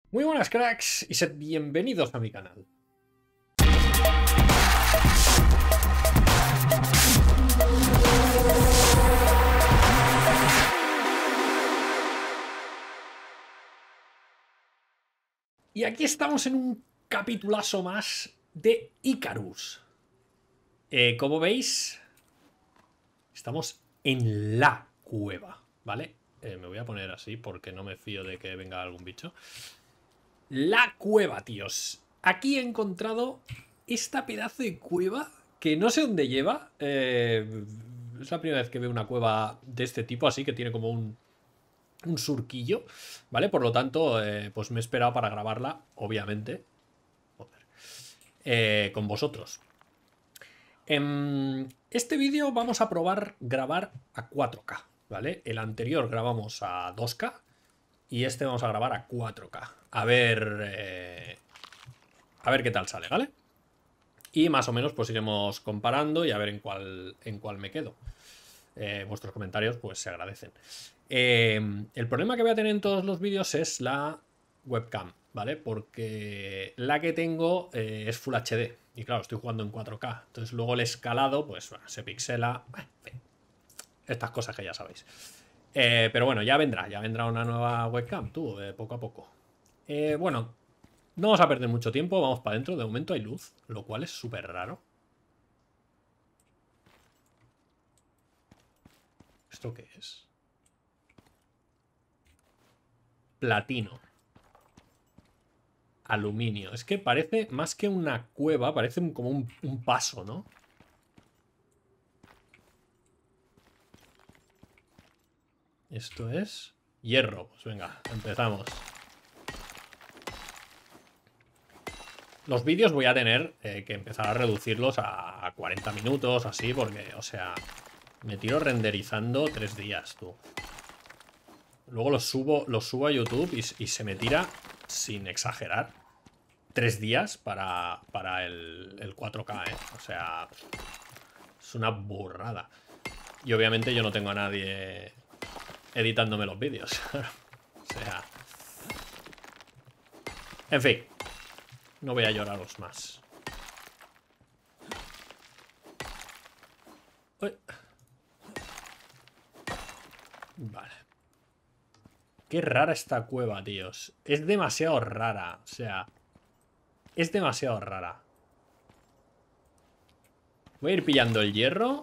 Muy buenas, cracks, y sed bienvenidos a mi canal. Y aquí estamos en un capitulazo más de Icarus. Como veis, estamos en la cueva, ¿vale? Me voy a poner así porque no me fío de que venga algún bicho. La cueva, tíos. Aquí he encontrado esta pedazo de cueva que no sé dónde lleva. Es la primera vez que veo una cueva de este tipo, así que tiene como un surquillo, ¿vale? Por lo tanto, pues me he esperado para grabarla, obviamente. Joder. Con vosotros. En este vídeo vamos a probar grabar a 4K, ¿vale? El anterior grabamos a 2K y este vamos a grabar a 4K. A ver qué tal sale, ¿vale? Y más o menos pues iremos comparando y a ver en cuál me quedo. Vuestros comentarios pues se agradecen. El problema que voy a tener en todos los vídeos es la webcam, ¿vale? Porque la que tengo es Full HD. Y claro, estoy jugando en 4K. Entonces luego el escalado, pues bueno, se pixela. Estas cosas que ya sabéis. Pero bueno, ya vendrá una nueva webcam, tú, poco a poco. Bueno, no vamos a perder mucho tiempo, vamos para adentro. De momento hay luz, lo cual es súper raro. ¿Esto qué es? Platino. Aluminio. Es que parece más que una cueva, parece como un paso, ¿no? Esto es hierro. Pues venga, empezamos. Los vídeos voy a tener que empezar a reducirlos a 40 minutos, así, porque, o sea, me tiro renderizando 3 días, tú. Luego los subo a YouTube y se me tira, sin exagerar, 3 días para el 4K, ¿eh? O sea, es una burrada. Y obviamente yo no tengo a nadie editándome los vídeos. O sea... En fin. No voy a lloraros más. Uy. Vale. Qué rara esta cueva, tíos. Es demasiado rara. O sea... Es demasiado rara. Voy a ir pillando el hierro.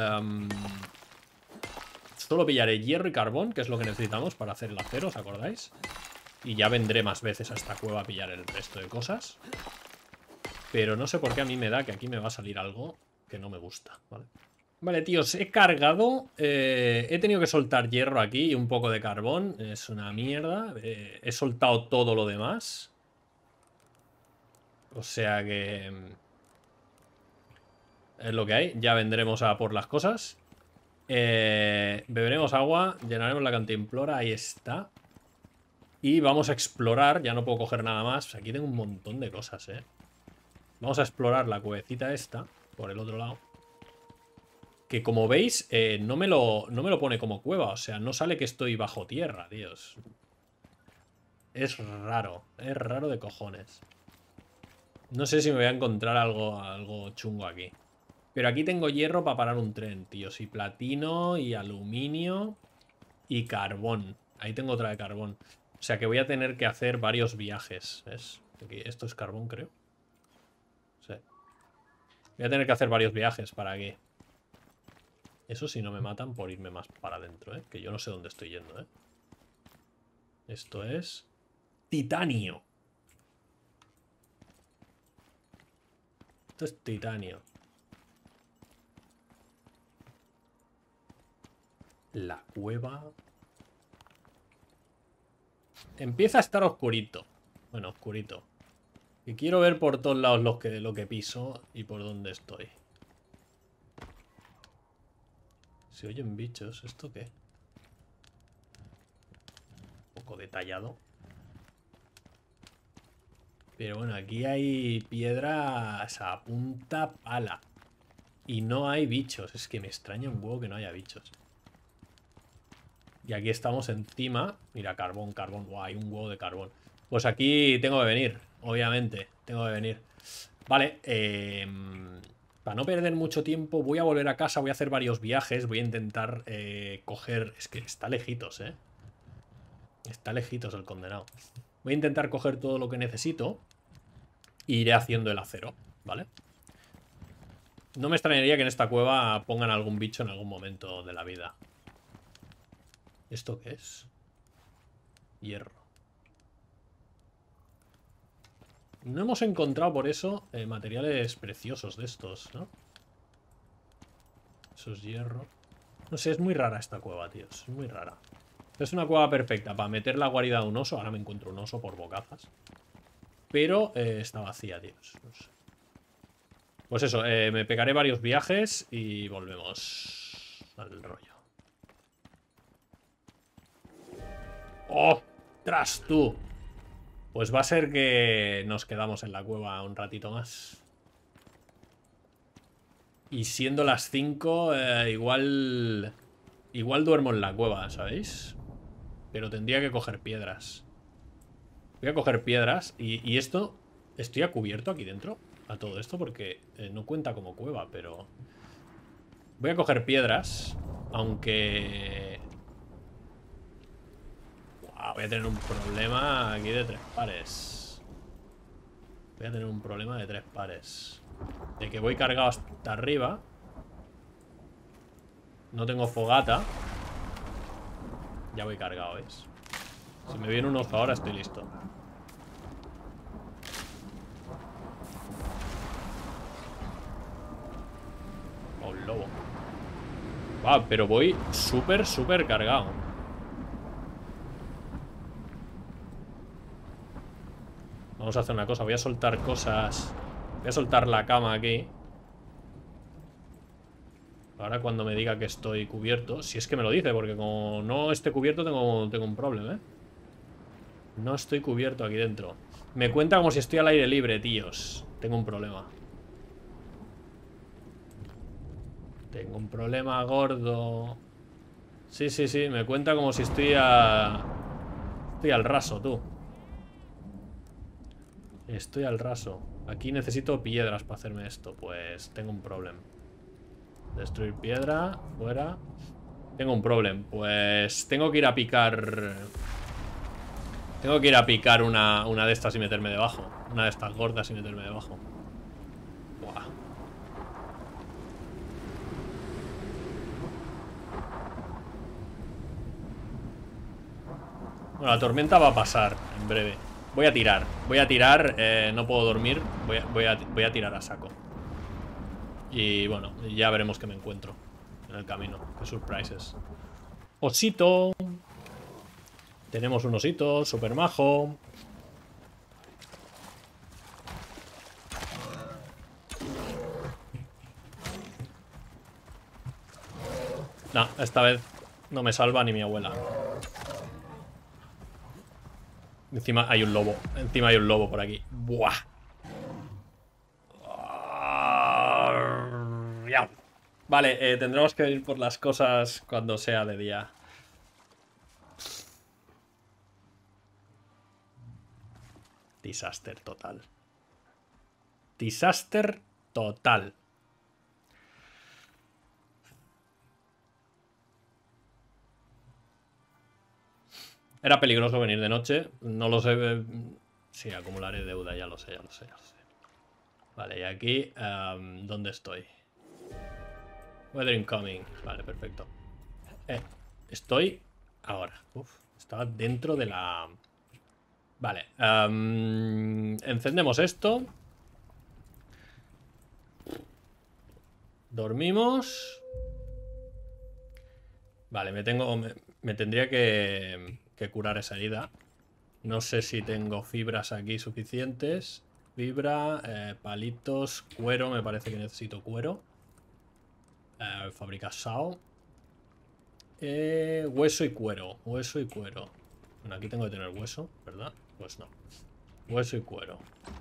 Solo pillaré hierro y carbón, que es lo que necesitamos para hacer el acero, ¿os acordáis? Y ya vendré más veces a esta cueva a pillar el resto de cosas. Pero no sé por qué a mí me da que aquí me va a salir algo que no me gusta, ¿vale? Vale, tíos, he cargado. He tenido que soltar hierro aquí y un poco de carbón. Es una mierda. He soltado todo lo demás. O sea que... es lo que hay. Ya vendremos a por las cosas. Beberemos agua. Llenaremos la cantimplora. Ahí está. Y vamos a explorar. Ya no puedo coger nada más. Aquí tengo un montón de cosas, ¿eh? Vamos a explorar la cuevecita esta. Por el otro lado. Que como veis, no me lo pone como cueva. O sea, no sale que estoy bajo tierra, Dios. Es raro de cojones. No sé si me voy a encontrar algo chungo aquí. Pero aquí tengo hierro para parar un tren, tíos. Y platino, y aluminio, y carbón. Ahí tengo otra de carbón. O sea que voy a tener que hacer varios viajes. ¿Ves? Aquí, esto es carbón, creo. Sí. Voy a tener que hacer varios viajes para que... Eso si no me matan por irme más para adentro, ¿eh? Que yo no sé dónde estoy yendo, ¿eh? Esto es... titanio. Esto es titanio. La cueva... Empieza a estar oscurito. Bueno, oscurito. Y quiero ver por todos lados lo que piso y por dónde estoy. Se oyen bichos. ¿Esto qué? Un poco detallado. Pero bueno, aquí hay piedras a punta pala. Y no hay bichos. Es que me extraña un huevo que no haya bichos. Y aquí estamos encima. Mira, carbón, carbón. Guau, hay un huevo de carbón. Pues aquí tengo que venir, obviamente. Tengo que venir. Vale, para no perder mucho tiempo, voy a volver a casa, voy a hacer varios viajes, voy a intentar coger... Es que está lejitos, ¿eh? Está lejitos el condenado. Voy a intentar coger todo lo que necesito e iré haciendo el acero, ¿vale? No me extrañaría que en esta cueva pongan algún bicho en algún momento de la vida. ¿Esto qué es? Hierro. No hemos encontrado por eso materiales preciosos de estos, ¿no? Eso es hierro. No sé, es muy rara esta cueva, tíos. Es muy rara. Es una cueva perfecta para meter la guarida de un oso. Ahora me encuentro un oso por bocazas. Pero está vacía, tíos. No sé. Pues eso, me pegaré varios viajes y volvemos al rollo. ¡Ostras, tú! Pues va a ser que nos quedamos en la cueva un ratito más. Y siendo las 5, igual duermo en la cueva, ¿sabéis? Pero tendría que coger piedras. Voy a coger piedras. Y esto... ¿Estoy a cubierto aquí dentro? A todo esto porque no cuenta como cueva, pero... Voy a coger piedras. Aunque... Wow, voy a tener un problema aquí de 3 pares. Voy a tener un problema de 3 pares. De que voy cargado hasta arriba. No tengo fogata. Ya voy cargado, ¿ves? Si me viene un oso ahora estoy listo. Oh, un lobo. Va, pero voy súper cargado. Vamos a hacer una cosa. Voy a soltar cosas. Voy a soltar la cama aquí. Ahora cuando me diga que estoy cubierto. Si es que me lo dice, porque como no esté cubierto tengo un problema, ¿eh? No estoy cubierto aquí dentro. Me cuenta como si estoy al aire libre, tíos. Tengo un problema. Tengo un problema gordo. Sí, me cuenta como si estoy Estoy al raso, tú. Estoy al raso. Aquí necesito piedras para hacerme esto. Pues tengo un problema. Destruir piedra. Fuera. Tengo un problema. Pues tengo que ir a picar... Tengo que ir a picar una de estas y meterme debajo. Una de estas gordas y meterme debajo. Buah. Bueno, la tormenta va a pasar en breve. Voy a tirar. No puedo dormir. Voy a tirar a saco. Y bueno, ya veremos qué me encuentro en el camino. Qué surprises. Osito. Tenemos un osito super majo. No, esta vez no me salva ni mi abuela. Encima hay un lobo. Encima hay un lobo por aquí. Buah. Vale, tendremos que ir por las cosas cuando sea de día. Disaster total. Disaster total. Era peligroso venir de noche. No lo sé. Sí, acumularé deuda, ya lo sé. Vale, y aquí... ¿dónde estoy? Weather incoming. Vale, perfecto. Estoy... Ahora. Uf, estaba dentro de la... Vale. Encendemos esto. Dormimos. Vale, me tendría que curar esa herida. No sé si tengo fibras aquí suficientes. Fibra, palitos, cuero. Me parece que necesito cuero. Fabrica sao. Hueso y cuero. Hueso y cuero. Bueno, aquí tengo que tener hueso, ¿verdad? Pues no. Hueso y cuero.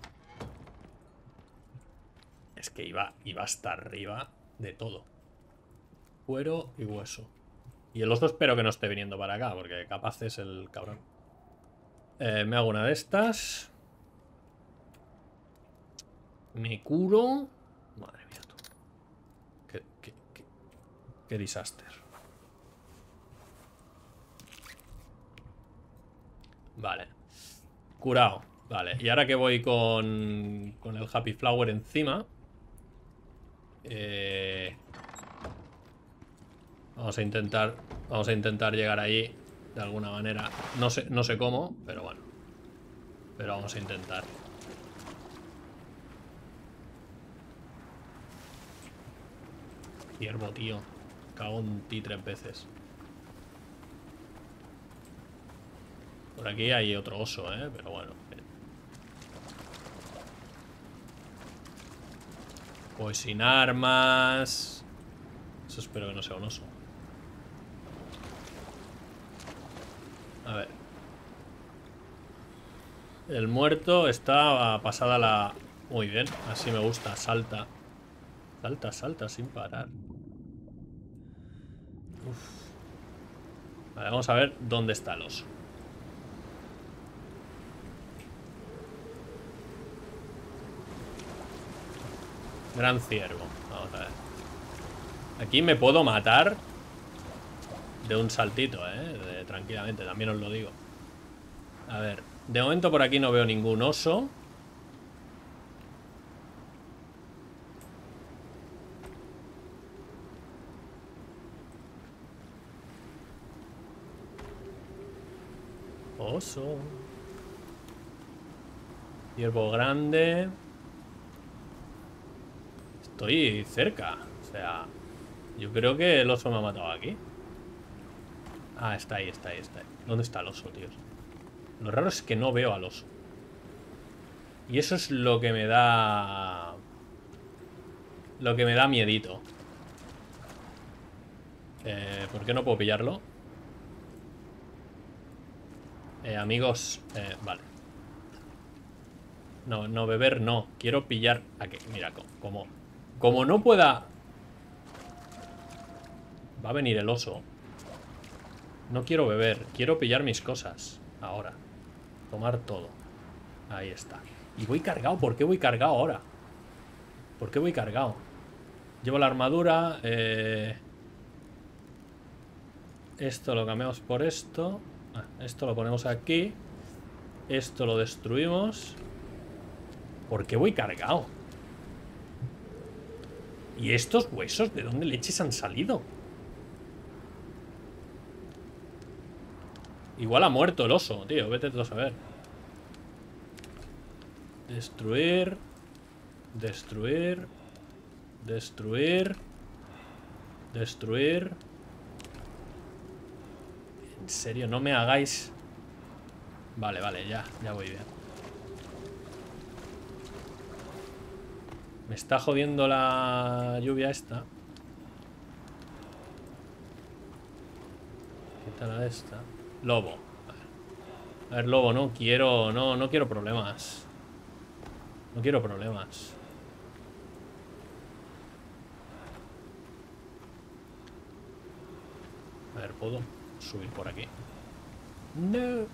Es que iba hasta arriba de todo. Cuero y hueso. Y el oso espero que no esté viniendo para acá, porque capaz es el cabrón. Me hago una de estas. Me curo. Madre mía, tú. Qué disaster. Vale. Curado. Vale. Y ahora que voy con el Happy Flower encima. Vamos a intentar llegar ahí de alguna manera. No sé cómo, pero bueno. Pero vamos a intentar. Ciervo, tío. Cago en ti 3 veces. Por aquí hay otro oso, pero bueno. Pues sin armas. Eso espero que no sea un oso. A ver. El muerto está pasada la... Muy bien, así me gusta. Salta. Salta sin parar. Uf. Vale, vamos a ver dónde está el oso. Gran ciervo. Vamos a ver. Aquí me puedo matar de un saltito, tranquilamente, también os lo digo. A ver, de momento por aquí no veo ningún oso. Oso. Ciervo grande. Estoy cerca. O sea, yo creo que el oso me ha matado aquí. Ah, está ahí. ¿Dónde está el oso, tío? Lo raro es que no veo al oso. Y eso es lo que me da... Lo que me da miedito. ¿Por qué no puedo pillarlo? Amigos... vale. No, beber no. Quiero pillar... Aquí, mira, como no pueda... Va a venir el oso. No quiero beber. Quiero pillar mis cosas. Ahora. Tomar todo. Ahí está. Y voy cargado. ¿Por qué voy cargado ahora? ¿Por qué voy cargado? Llevo la armadura. Esto lo cambiamos por esto. Esto lo ponemos aquí. Esto lo destruimos. ¿Por qué voy cargado? ¿Y estos huesos de dónde leches han salido? Igual ha muerto el oso, tío. Vete tú a saber. Destruir. Destruir. Destruir. Destruir. En serio, no me hagáis... Vale, ya voy bien. Me está jodiendo la lluvia esta. Quítala esta. Lobo. A ver, lobo, no quiero problemas. No quiero problemas. A ver, ¿puedo subir por aquí? No.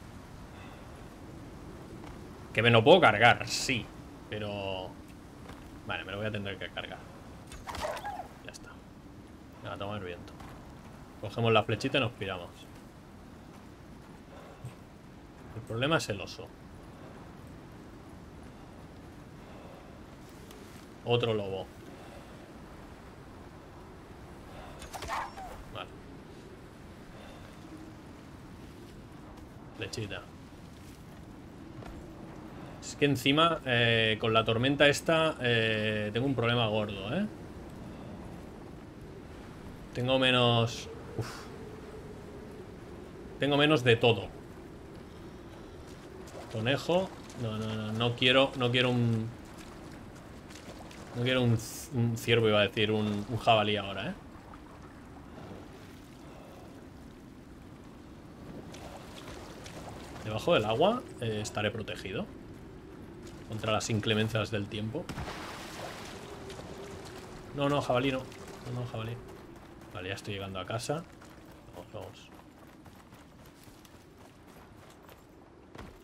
Que me lo puedo cargar, sí. Pero... Vale, me lo voy a tener que cargar. Ya está. A tomar viento. Cogemos la flechita y nos piramos. El problema es el oso. Otro lobo. Vale. Flechita. Es que encima, con la tormenta esta, tengo un problema gordo, Tengo menos... Uf. Tengo menos de todo. Conejo. No quiero un... No quiero un ciervo, iba a decir, un jabalí ahora, Debajo del agua estaré protegido contra las inclemencias del tiempo. No, jabalí no. No, jabalí. Vale, ya estoy llegando a casa. Vamos.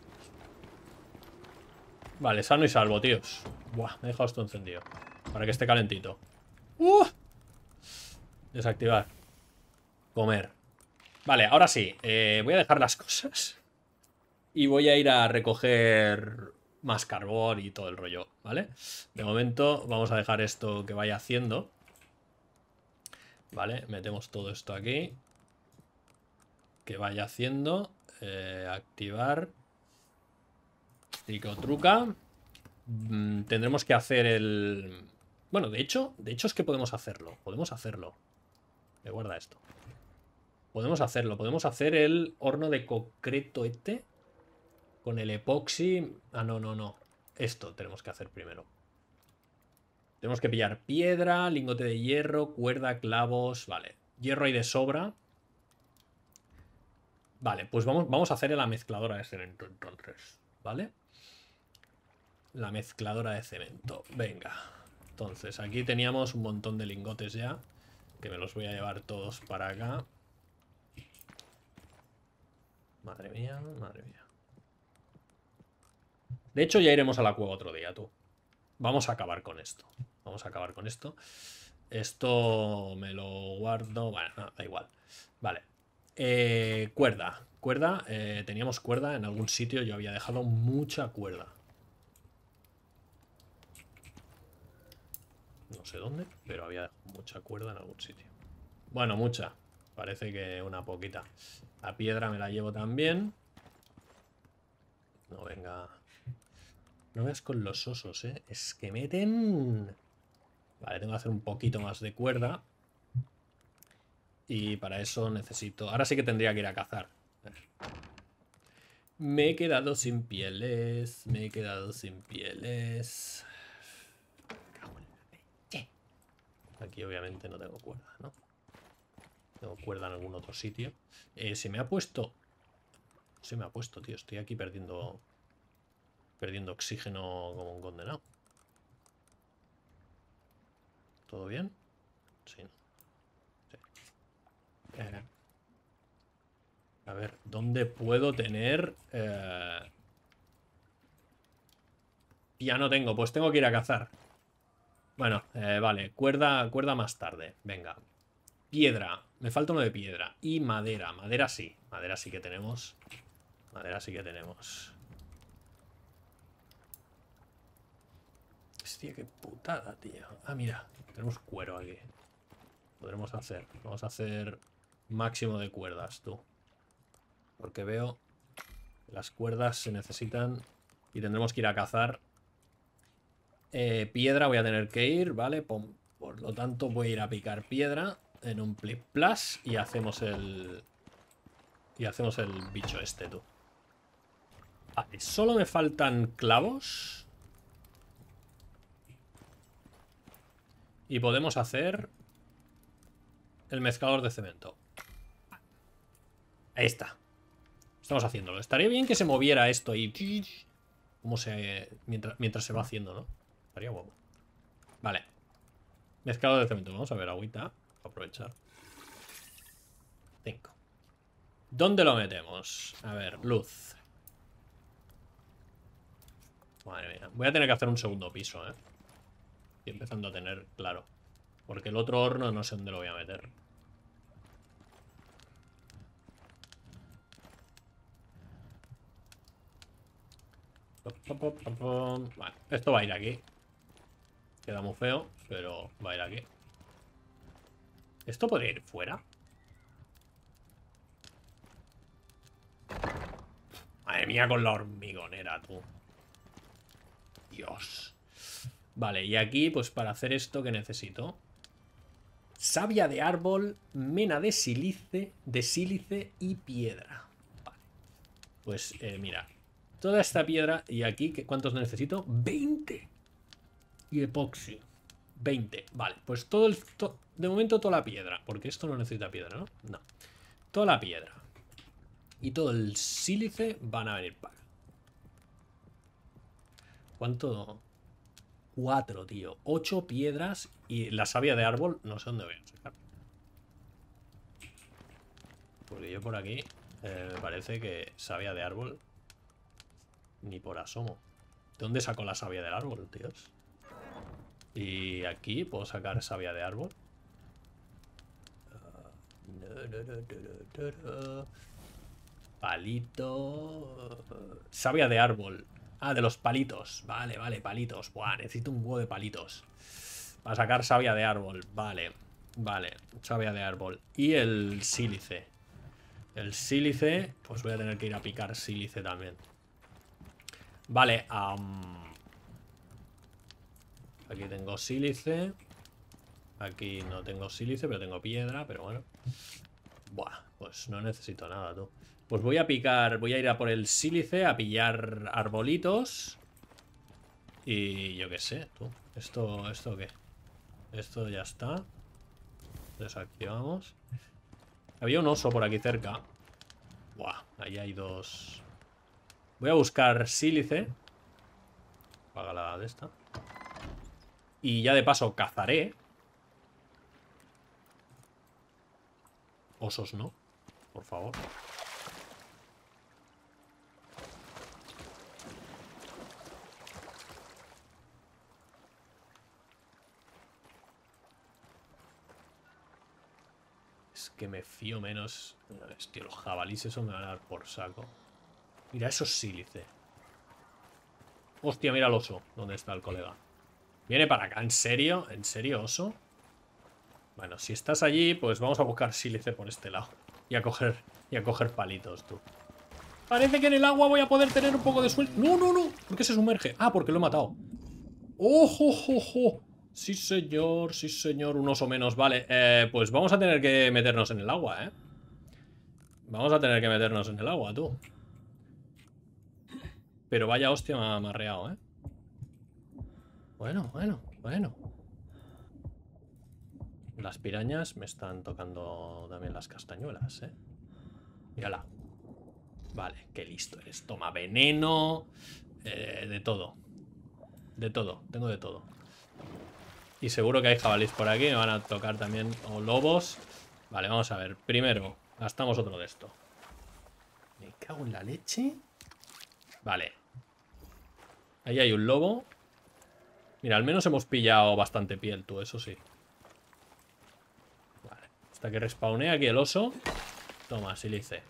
Vale, sano y salvo, tíos. Buah, me he dejado esto encendido. Para que esté calentito. Desactivar. Comer. Vale, ahora sí. Voy a dejar las cosas. Y voy a ir a recoger más carbón y todo el rollo, ¿vale? De momento vamos a dejar esto que vaya haciendo. Vale, metemos todo esto aquí. Que vaya haciendo. Activar. Tricotruca. Tendremos que hacer el... Bueno, de hecho es que podemos hacerlo. Podemos hacerlo. Me guarda esto. Podemos hacerlo. Podemos hacer el horno de concreto este. Con el epoxi... Ah, no, no, no. Esto tenemos que hacer primero. Tenemos que pillar piedra, lingote de hierro, cuerda, clavos... Vale. Hierro hay de sobra. Vale, pues vamos a hacer la mezcladora de cemento entonces. ¿Vale? La mezcladora de cemento. Venga. Entonces, aquí teníamos un montón de lingotes ya. Que me los voy a llevar todos para acá. Madre mía, madre mía. De hecho, ya iremos a la cueva otro día, tú. Vamos a acabar con esto. Vamos a acabar con esto. Esto me lo guardo. Bueno, no, da igual. Vale. Cuerda. Cuerda. Teníamos cuerda en algún sitio. Yo había dejado mucha cuerda. No sé dónde, pero había mucha cuerda en algún sitio. Bueno, mucha. Parece que una poquita. La piedra me la llevo también. No, venga. No veas con los osos, ¿eh? Es que meten... Vale, tengo que hacer un poquito más de cuerda. Y para eso necesito... Ahora sí que tendría que ir a cazar. Me he quedado sin pieles. Me he quedado sin pieles. Aquí obviamente no tengo cuerda, ¿no? Tengo cuerda en algún otro sitio. Se me ha puesto... Se me ha puesto, tío. Estoy aquí perdiendo oxígeno como un condenado. ¿Todo bien? Sí. Sí. A ver, ¿dónde puedo tener...? Ya no tengo, pues tengo que ir a cazar. Bueno, vale, cuerda más tarde. Venga. Piedra. Me falta uno de piedra. Y madera. Madera sí. Madera sí que tenemos. Madera sí que tenemos. Hostia, qué putada, tío. Ah, mira. Tenemos cuero aquí. Podremos hacer. Vamos a hacer máximo de cuerdas, tú. Porque veo que las cuerdas se necesitan y tendremos que ir a cazar. Piedra voy a tener que ir, ¿vale? Por lo tanto voy a ir a picar piedra en un plip plus y hacemos el... Y hacemos el bicho este, tú. Vale, solo me faltan clavos. Y podemos hacer el mezclador de cemento. Ahí está. Estamos haciéndolo. Estaría bien que se moviera esto y... Como se... Mientras se va haciendo, ¿no? Estaría guapo. Vale. Mezclador de cemento. Vamos a ver, agüita. Aprovechar. 5. ¿Dónde lo metemos? A ver, luz. Madre mía. Voy a tener que hacer un segundo piso, ¿eh? Estoy empezando a tener claro. Porque el otro horno no sé dónde lo voy a meter. Vale, esto va a ir aquí. Queda muy feo, pero va a ir aquí. ¿Esto puede ir fuera? Madre mía con la hormigonera, tú. Dios. Vale, y aquí, pues para hacer esto, ¿qué necesito? Savia de árbol, mena de sílice y piedra. Vale. Pues mira, toda esta piedra y aquí, ¿cuántos necesito? 20. Y epoxi. 20. Vale, pues todo el... de momento toda la piedra. Porque esto no necesita piedra, ¿no? No. Toda la piedra. Y todo el sílice van a venir para acá. ¿Cuánto? 4, tío. 8 piedras y la savia de árbol no sé dónde voy a sacar. Porque yo por aquí me parece que savia de árbol ni por asomo. ¿Dónde saco la savia del árbol, tíos? Y aquí puedo sacar savia de árbol. Palito. Savia de árbol. Ah, de los palitos. Vale, vale, palitos. Buah, necesito un huevo de palitos. Para sacar savia de árbol. Vale, vale. Savia de árbol. Y el sílice. El sílice. Pues voy a tener que ir a picar sílice también. Vale. Aquí tengo sílice. Aquí no tengo sílice, pero tengo piedra. Pero bueno. Buah, pues no necesito nada, tú. Pues voy a picar, voy a ir a por el sílice, a pillar arbolitos. Y yo qué sé, tú. ¿Esto qué? Esto ya está. Desactivamos. Había un oso por aquí cerca. Buah, ahí hay dos. Voy a buscar sílice. Apaga la de esta. Y ya de paso cazaré. Osos no, por favor. Es que me fío menos. Tío, los jabalíes eso me van a dar por saco. Mira, eso es sílice. Hostia, mira el oso. ¿Dónde está el colega? Viene para acá, ¿en serio? ¿En serio, oso? Bueno, si estás allí, pues vamos a buscar sílice por este lado. Y a coger palitos, tú. Parece que en el agua voy a poder tener un poco de suerte. ¡No, no, no! ¿Por qué se sumerge? Ah, porque lo he matado. ¡Ojo, jo, jo! Sí, señor, un oso menos. Vale, pues vamos a tener que meternos en el agua, ¿eh? Vamos a tener que meternos en el agua, tú. Pero vaya hostia me ha amarreado, ¿eh? Bueno. Las pirañas me están tocando también las castañuelas, ¿eh? Mírala. Vale, qué listo eres. Toma veneno. De todo. De todo, tengo de todo. Y seguro que hay jabalíes por aquí. Me van a tocar también. O lobos. Vale, vamos a ver. Primero, gastamos otro de esto. Me cago en la leche. Vale. Ahí hay un lobo. Mira, al menos hemos pillado bastante piel, tú, eso sí. Vale. Hasta que respawnee aquí el oso. Toma, sílice.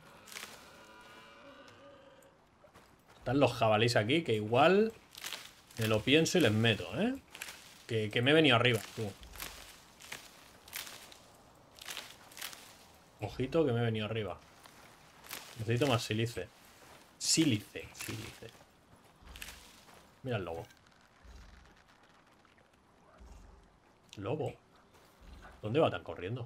Están los jabalíes aquí, que igual me lo pienso y les meto, ¿eh? Que me he venido arriba, tú. Ojito que me he venido arriba. Necesito más sílice. Sílice. Mira el lobo. Lobo. ¿Dónde va tan corriendo?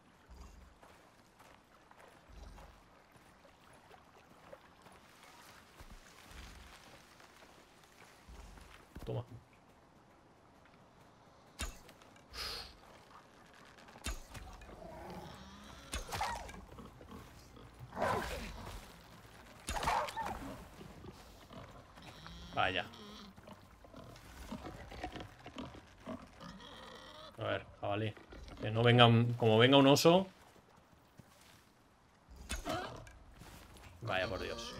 Toma. Vaya. A ver, jabalí. Que no venga como venga un oso. Vaya por Dios.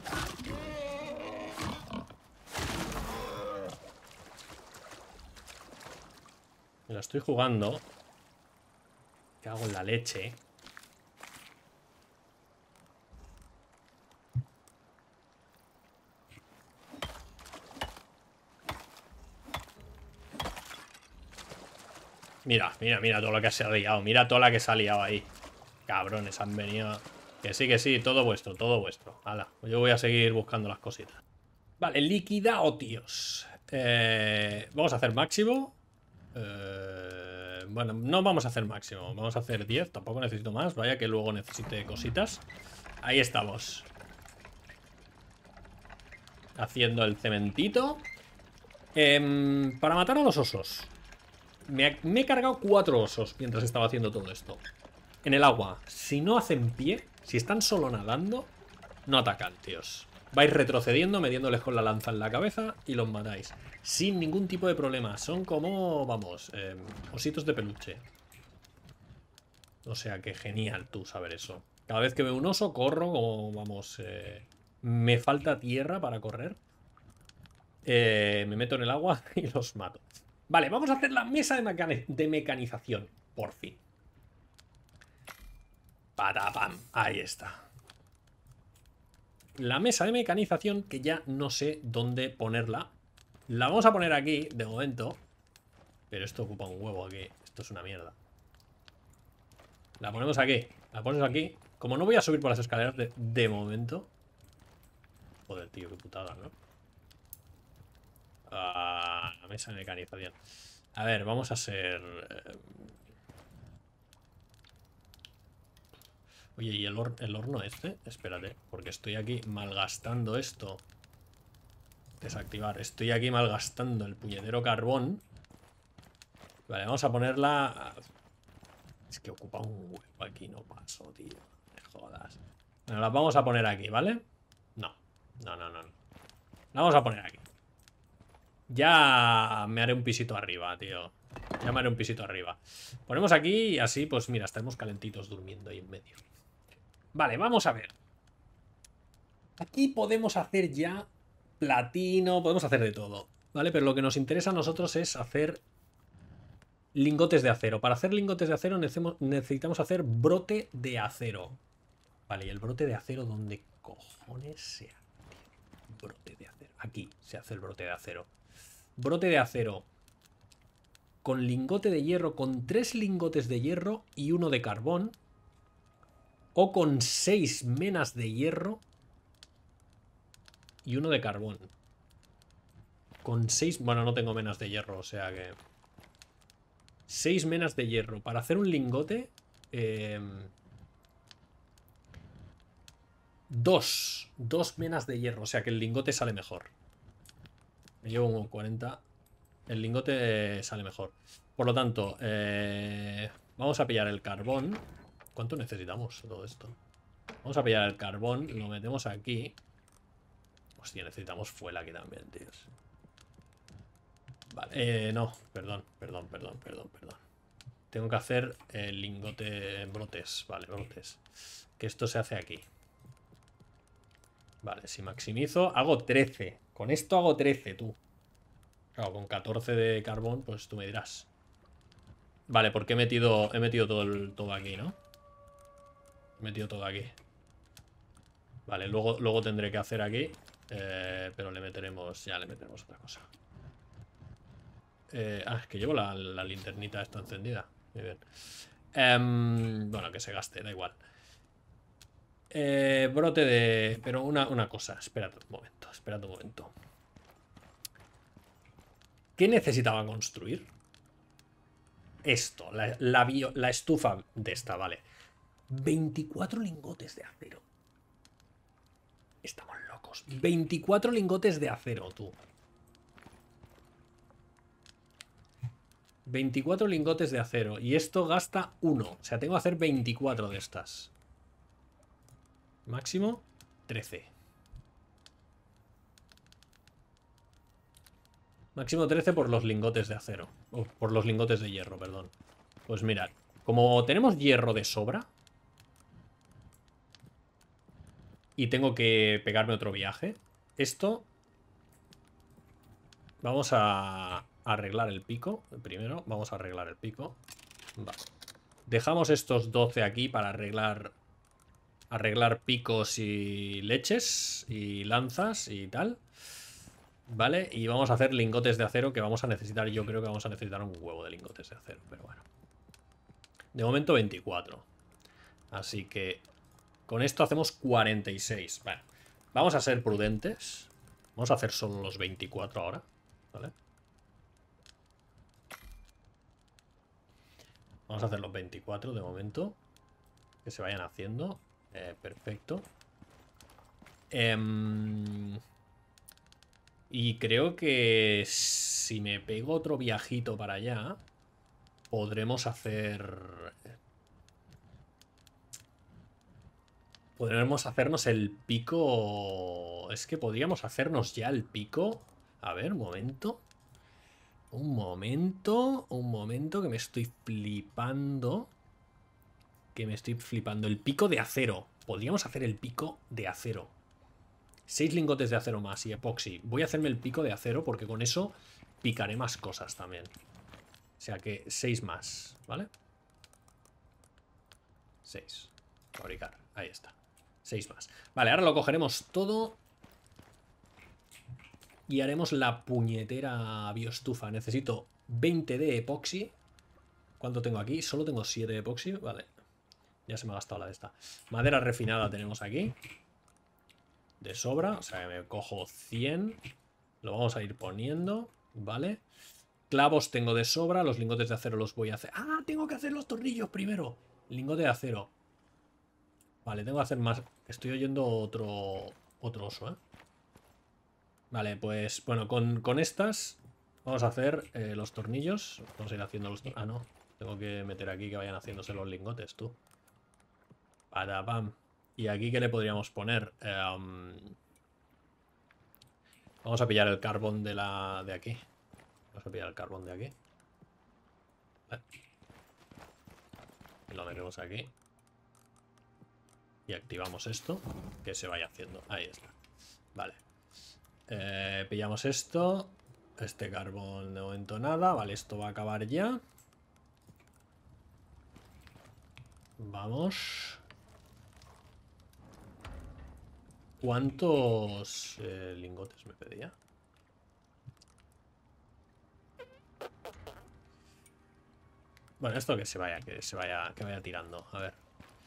Me la estoy jugando. Cago en la leche. Mira todo lo que se ha liado. Mira toda la que se ha liado ahí. Cabrones, han venido. Que sí, todo vuestro, todo vuestro. Hala, yo voy a seguir buscando las cositas. Vale, liquidado, tíos. Vamos a hacer máximo. Bueno, no vamos a hacer máximo. Vamos a hacer 10, tampoco necesito más. Vaya que luego necesite cositas. Ahí estamos. Haciendo el cementito. Para matar a los osos. Me he cargado 4 osos mientras estaba haciendo todo esto. En el agua. Si no hacen pie, si están solo nadando, no atacan, tíos. Vais retrocediendo, metiéndoles con la lanza en la cabeza y los matáis. Sin ningún tipo de problema. Son como, vamos, ositos de peluche. O sea que genial tú saber eso. Cada vez que veo un oso, corro como, vamos, me falta tierra para correr. Me meto en el agua y los mato. Vale, vamos a hacer la mesa de mecanización. Por fin. Patapam. Ahí está. La mesa de mecanización, que ya no sé dónde ponerla. La vamos a poner aquí, de momento. Pero esto ocupa un huevo aquí. Esto es una mierda. La ponemos aquí. La pones aquí. Como no voy a subir por las escaleras de momento. Joder, tío, qué putada, ¿no? La mesa de mecanización. A ver, vamos a hacer... Oye, ¿y el horno este? Espérate, porque estoy aquí malgastando esto. Desactivar. Estoy aquí malgastando el puñetero carbón. Vale, vamos a ponerla... Es que ocupa un huevo aquí, no paso, tío. Me jodas. Bueno, las vamos a poner aquí, ¿vale? No. No. La vamos a poner aquí. Ya me haré un pisito arriba, tío. Ya me haré un pisito arriba. Ponemos aquí y así, pues mira, estaremos calentitos durmiendo ahí en medio. Vale, vamos a ver. Aquí podemos hacer ya platino, podemos hacer de todo, ¿vale? Pero lo que nos interesa a nosotros es hacer lingotes de acero. Para hacer lingotes de acero necesitamos hacer brote de acero. Vale, ¿y el brote de acero dónde cojones se hace? Brote de acero. Aquí se hace el brote de acero. Brote de acero con lingote de hierro, con 3 lingotes de hierro y 1 de carbón. O con 6 menas de hierro y 1 de carbón. Con 6... Bueno, no tengo menas de hierro, o sea que... 6 menas de hierro. Para hacer un lingote... 2 menas de hierro. O sea que el lingote sale mejor. Me llevo un 40. El lingote sale mejor. Por lo tanto, vamos a pillar el carbón. ¿Cuánto necesitamos todo esto? Vamos a pillar el carbón. Lo metemos aquí. Hostia, necesitamos fuel aquí también, tíos. Vale, no, perdón. Tengo que hacer el lingote brotes. Vale, brotes. Que esto se hace aquí. Vale, si maximizo, hago 13. Con esto hago 13, tú. Claro, con 14 de carbón, pues tú me dirás. Vale, porque he metido todo aquí, ¿no? He metido todo aquí. Vale, luego tendré que hacer aquí. Pero le meteremos otra cosa. Es que llevo la linternita esta encendida. Muy bien. Bueno, que se gaste, da igual. Brote de... Pero una cosa, espérate un momento. ¿Qué necesitaba construir? Esto, la estufa de esta, vale. 24 lingotes de acero. Estamos locos. 24 lingotes de acero, tú. 24 lingotes de acero. Y esto gasta 1. O sea, tengo que hacer 24 de estas. Máximo 13. Máximo 13 por los lingotes de acero. Por los lingotes de hierro, perdón. Pues mirad, como tenemos hierro de sobra y tengo que pegarme otro viaje, esto... Vamos a arreglar el pico. Primero vamos a arreglar el pico. Vale. Dejamos estos 12 aquí para arreglar picos y leches y lanzas y tal. Vale, y vamos a hacer lingotes de acero que vamos a necesitar. Yo creo que vamos a necesitar un huevo de lingotes de acero, pero bueno. De momento 24. Así que con esto hacemos 46. Bueno, vamos a ser prudentes. Vamos a hacer solo los 24 ahora. ¿Vale? Vamos a hacer los 24 de momento. Que se vayan haciendo. Perfecto. Y creo que si me pego otro viajito para allá, podremos hacer... Podremos hacernos el pico... Es que podríamos hacernos ya el pico. A ver, un momento. Un momento, que me estoy flipando. El pico de acero. Podríamos hacer el pico de acero. 6 lingotes de acero más y epoxi. Voy a hacerme el pico de acero porque con eso picaré más cosas también. O sea que 6 más, ¿vale? 6. Fabricar. Ahí está. 6 más. Vale, ahora lo cogeremos todo y haremos la puñetera bioestufa. Necesito 20 de epoxi. ¿Cuánto tengo aquí? Solo tengo 7 de epoxi. Vale. Ya se me ha gastado la de esta. Madera refinada tenemos aquí. De sobra. O sea que me cojo 100. Lo vamos a ir poniendo. Vale. Clavos tengo de sobra. Los lingotes de acero los voy a hacer. ¡Ah! Tengo que hacer los tornillos primero. Lingote de acero. Vale, tengo que hacer más. Estoy oyendo otro oso, ¿eh? Vale, pues bueno, con estas vamos a hacer los tornillos. Vamos a ir haciendo los... Ah, no. Tengo que meter aquí que vayan haciéndose los lingotes, tú. Para, pam. ¿Y aquí qué le podríamos poner? Vamos a pillar el carbón de aquí. Vamos a pillar el carbón de aquí. Vale. Y lo metemos aquí. Y activamos esto. Que se vaya haciendo. Ahí está. Vale. Pillamos esto. Este carbón de momento nada. Vale, esto va a acabar ya. Vamos. ¿Cuántos lingotes me pedía? Bueno, esto que vaya tirando. A ver.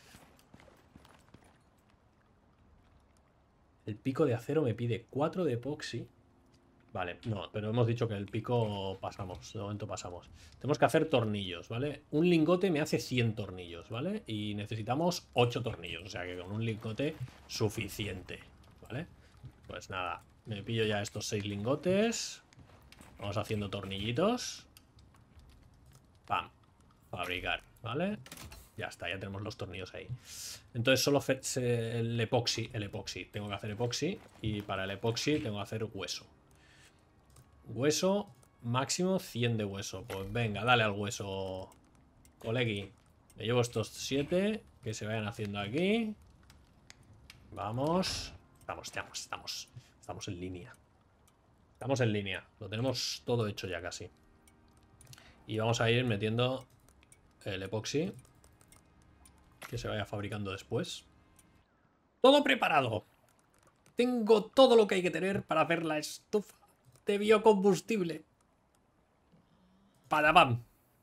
El pico de acero me pide 4 de epoxi. Vale, no, pero hemos dicho que el pico pasamos. De momento pasamos. Tenemos que hacer tornillos, ¿vale? Un lingote me hace 100 tornillos, ¿vale? Y necesitamos 8 tornillos. O sea que con un lingote suficiente, ¿vale? Pues nada, me pillo ya estos 6 lingotes. Vamos haciendo tornillitos. Pam. Fabricar, ¿vale? Ya está, ya tenemos los tornillos ahí. Entonces solo el epoxi. Tengo que hacer epoxi. Y para el epoxi tengo que hacer hueso. Hueso, máximo 100 de hueso. Pues venga, dale al hueso, colegui. Me llevo estos 7 que se vayan haciendo aquí. Vamos. Estamos en línea. Estamos en línea. Lo tenemos todo hecho ya casi. Y vamos a ir metiendo el epoxi que se vaya fabricando después. Todo preparado. Tengo todo lo que hay que tener para hacer la estufa de biocombustible. ¡Padabam!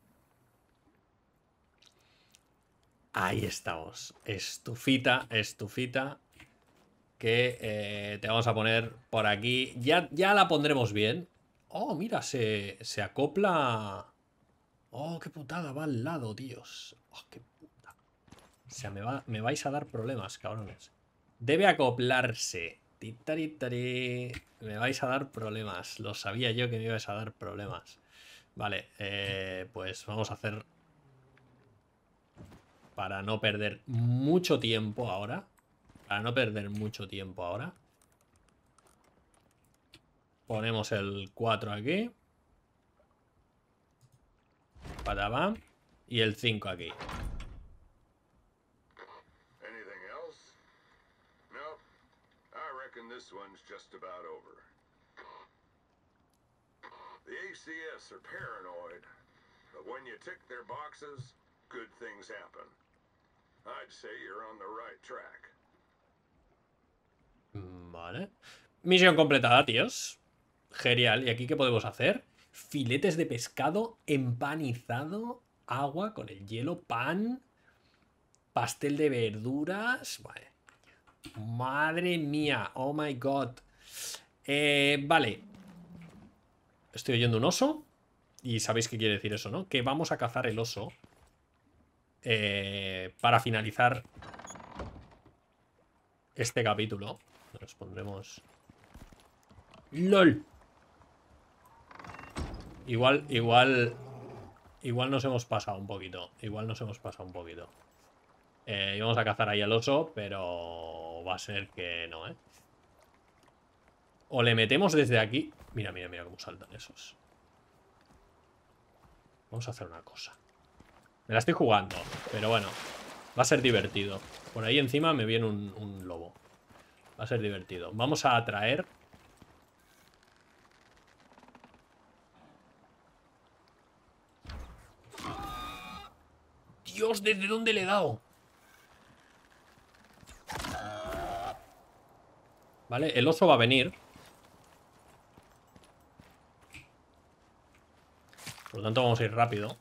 Ahí estamos. Estufita. Que te vamos a poner por aquí. Ya la pondremos bien. Oh, mira, se acopla. Oh, qué putada, va al lado, Dios. Oh, qué puta. O sea, me vais a dar problemas, cabrones. Debe acoplarse. Titaritari. Me vais a dar problemas. Lo sabía yo que me ibais a dar problemas. Vale, pues vamos a hacer... Para no perder mucho tiempo ahora. Ponemos el 4 aquí. Patabam. Y el 5 aquí. This one's just about over. The ACS are paranoid, but when you tick their boxes, good things happen. I'd say you're on the right track. Vale. Misión completada, tíos. Genial. ¿Y aquí qué podemos hacer? Filetes de pescado empanizado, agua con el hielo, pan, pastel de verduras. Vale. Madre mía, oh my god. Vale. Estoy oyendo un oso. Y sabéis qué quiere decir eso, ¿no? Que vamos a cazar el oso para finalizar este capítulo. Nos pondremos... ¡LOL! Igual nos hemos pasado un poquito. Íbamos a cazar ahí al oso, pero va a ser que no, ¿eh? O le metemos desde aquí. Mira cómo saltan esos. Vamos a hacer una cosa. Me la estoy jugando, pero bueno, va a ser divertido. Por ahí encima me viene un lobo. Va a ser divertido. Vamos a atraer... Dios, ¿desde dónde le he dado? Vale, el oso va a venir. Por lo tanto vamos a ir rápido.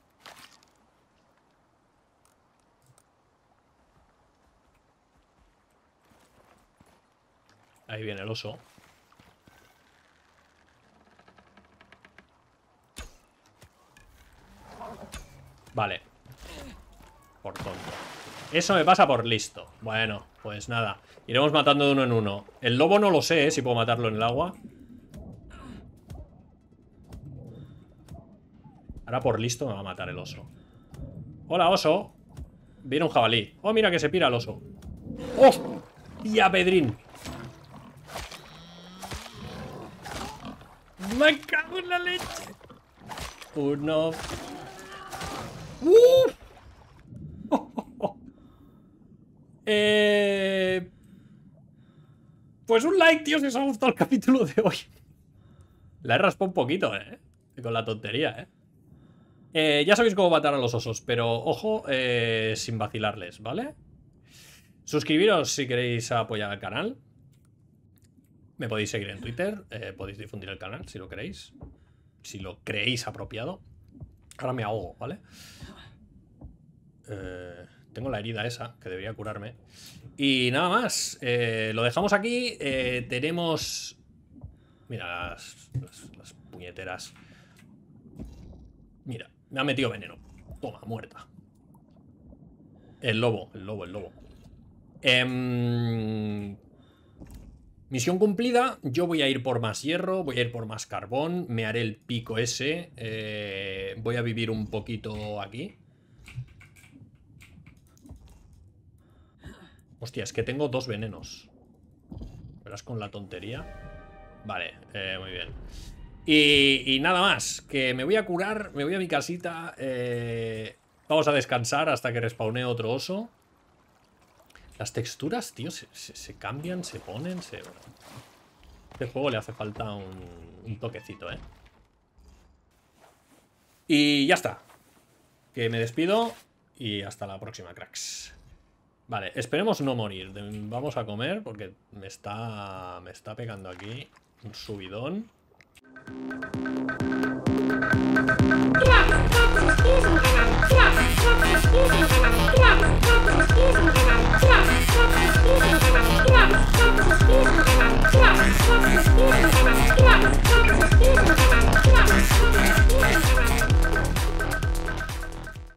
Ahí viene el oso. Vale. Por tonto. Eso me pasa por listo. Bueno, pues nada. Iremos matando de uno en uno. El lobo no lo sé, si puedo matarlo en el agua. Ahora por listo me va a matar el oso. Hola, oso. Viene un jabalí. Oh, mira que se pira el oso. ¡Oh! ¡Tía Pedrín! ¡Me cago en la leche! Uno... Pues un like, tío, si os ha gustado el capítulo de hoy. La he raspado un poquito, con la tontería, ya sabéis cómo matar a los osos, pero ojo, sin vacilarles, ¿vale? Suscribiros si queréis apoyar al canal. Me podéis seguir en Twitter, podéis difundir el canal si lo queréis. Si lo creéis apropiado. Ahora me ahogo, ¿vale? Tengo la herida esa, que debería curarme. Y nada más, lo dejamos aquí. Tenemos... Mira las puñeteras. Mira, me ha metido veneno. Toma, muerta. El lobo. Misión cumplida. Yo voy a ir por más hierro, voy a ir por más carbón. Me haré el pico ese. Voy a vivir un poquito aquí. Hostia, es que tengo 2 venenos. ¿Verás con la tontería? Vale, muy bien. Y nada más, que me voy a curar, me voy a mi casita. Vamos a descansar hasta que respawnee otro oso. Las texturas, tío, se cambian, se ponen, Bueno, este juego le hace falta un toquecito, Y ya está. Que me despido y hasta la próxima, cracks. Vale, esperemos no morir. Vamos a comer porque me está pegando aquí un subidón.